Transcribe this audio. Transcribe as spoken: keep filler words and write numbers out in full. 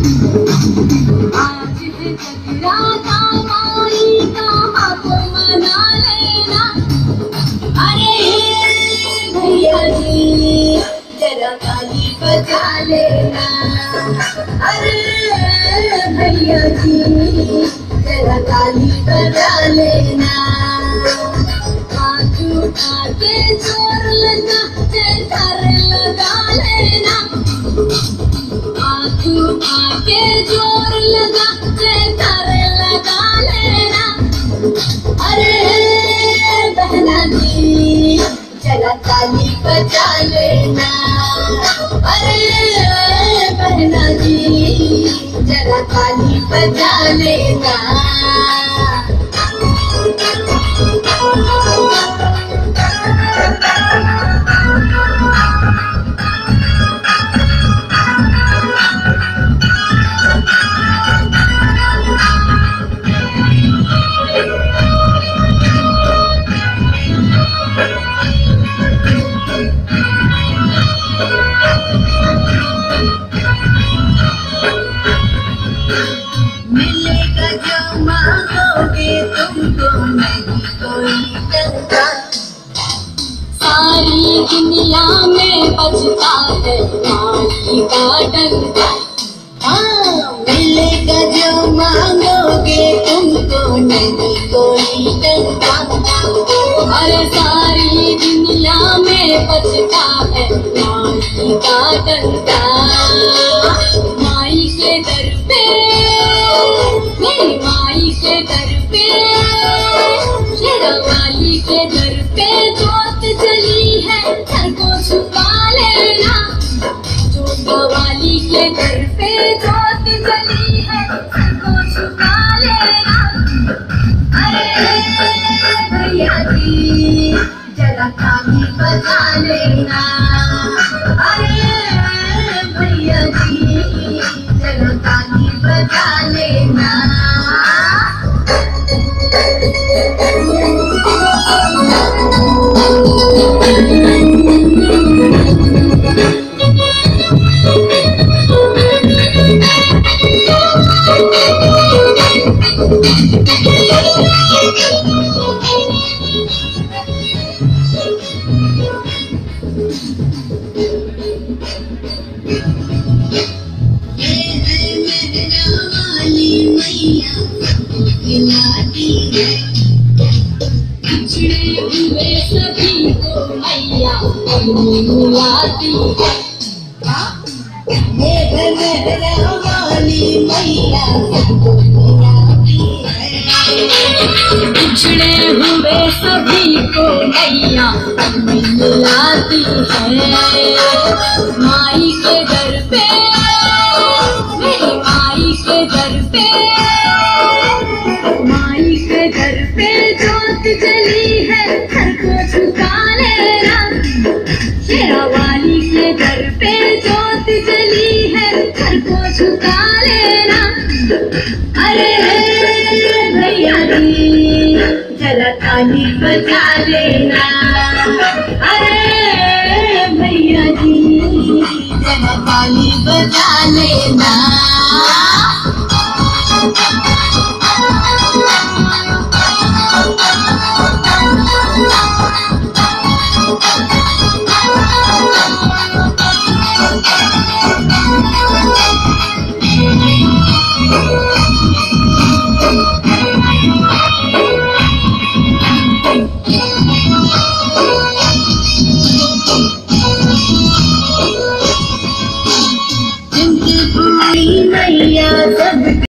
आज है जगराता माई का आप मना लेना। अरे भैया जी जरा ताली बजा लेना। अरे भैया जी जरा ताली बजा लेना। हाथ उठा के जोर लगा जयकार लगा लेना। हाथ उठा के जोर लगा जयकार लगा लेना। अरे बहना जी जरा ताली बजा लेना। अरे बहना जी जरा ताली बजा लेना। मिलेगा जो मांगोगे तुमको नहीं कोई डंका। सारी दुनिया में बजता है माई का डंका। हाँ मिलेगा जो मांगोगे तुमको नहीं कोई डंका। अरे सारी दुनिया में बजता है माई का डंका। माई के दर पे मेरी माई के दर पे शेरा वाली के दर पे जोत जली है सर को झुका लेना। जोता वाली के दर पे जोत जली है सर को झुका लेना। अरे भैया जी जरा ताली बजा लेना। अरे भैया जी जरा ताली बजा लेना। पिछड़े हुए सभी को मैया मिलाती है। ये मेहरा वाली मैया सबको मिलाती है। पिछड़े हुए सभी को मैया मिलाती है। माई के दर पे मेरी माई के दर पे माई के दर पे जोत जली है सर को झुका लेना। शेरा वाली के दर पे जोत जली है सर को झुका लेना। अरे भैया जी जरा ताली बजा लेना। अरे भैया जी जरा ताली बजा लेना। मैया सब